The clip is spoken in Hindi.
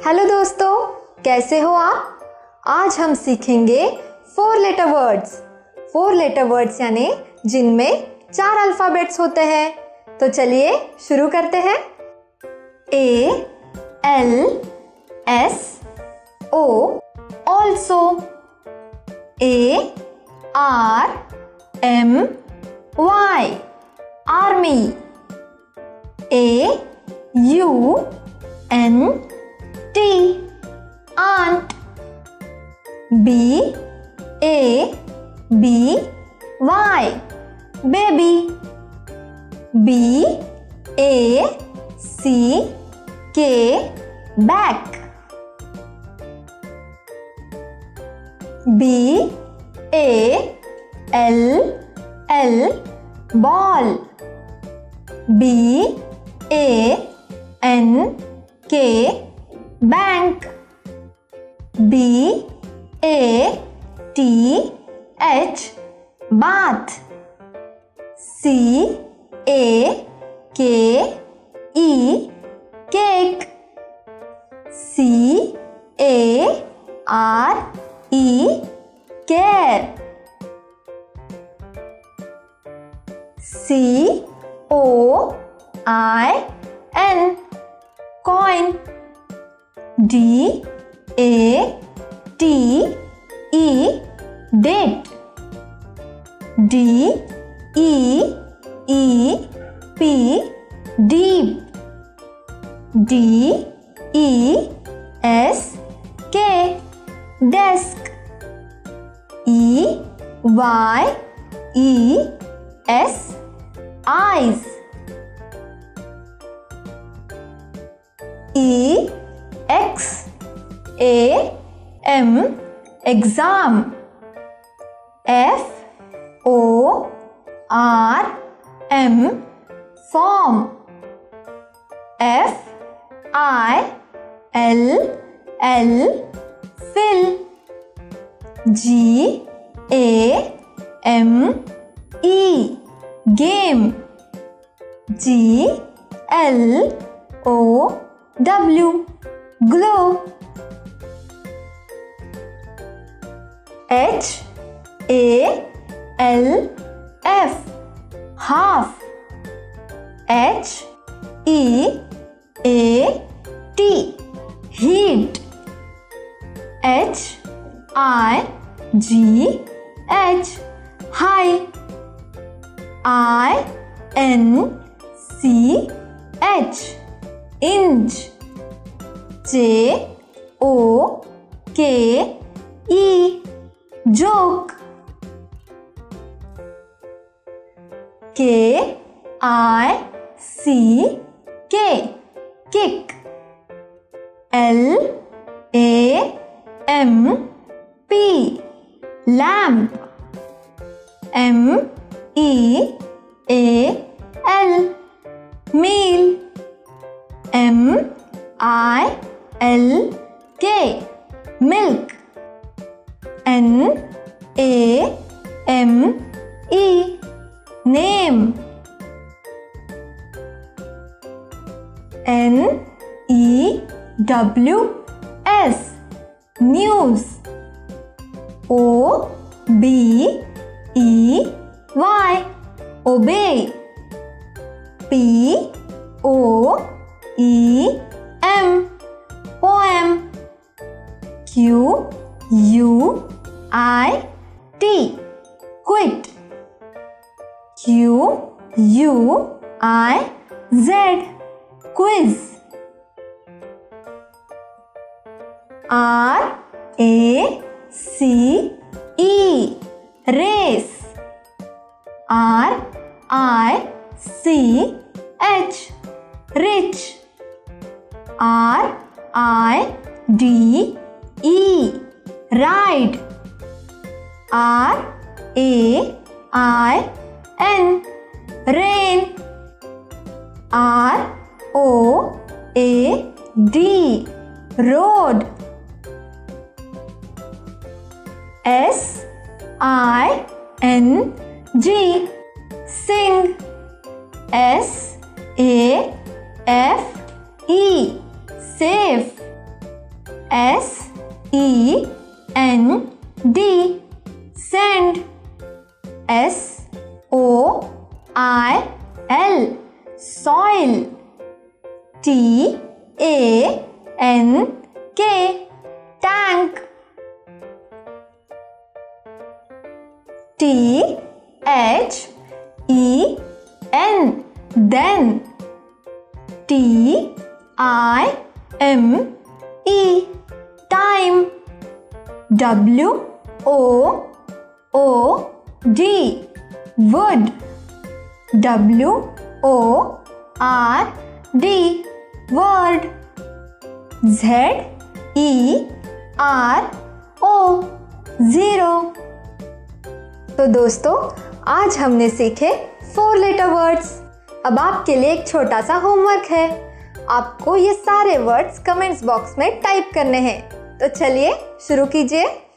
हेलो दोस्तों, कैसे हो आप? आज हम सीखेंगे 4 लेटर वर्ड्स। 4 लेटर वर्ड्स यानी जिनमें 4 अल्फ़ाबेट्स होते हैं। तो चलिए शुरू करते हैं। A L S O also, A R M Y army, A U N T aunt, B A B Y baby, B A C K back, B A L L ball, B A N K bank, B A T H bath, C A K E cake, C A R E care, C O I N coin, D A T E date, D E E P deep, D E S K desk, E Y E S eyes, E X A M exam, F O R M form, F I L L fill, G A M E game, G L O W glow, H A L F half, H E A T heat, H I G H high, I N C H inch, J O K E joke, K I C K kick, L A M P lamp, M E A L meal, M I L K milk, N A M E name, N E W S news, O B E Y obey, P O E M poem, Q U I T quit, Q U I Z quiz, R A C E race, R I C H rich, R I D E ride, R A I N rain, R O A D road, S I N G sing, S A F E safe, S-E-N-D, send. S-O-I-L, soil. T-A-N-K, tank. T-H-E-N, then. T-I-M-E, time. W-O-O-D, wood. W-O-R-D, word. Z-E-R-O, zero. तो दोस्तों, आज हमने सीखे 4 लेटर वर्ड्स। अब आपके लिए एक छोटा सा होमवर्क है। आपको ये सारे वर्ड्स कमेंट्स बॉक्स में टाइप करने हैं। तो चलिए शुरू कीजिए।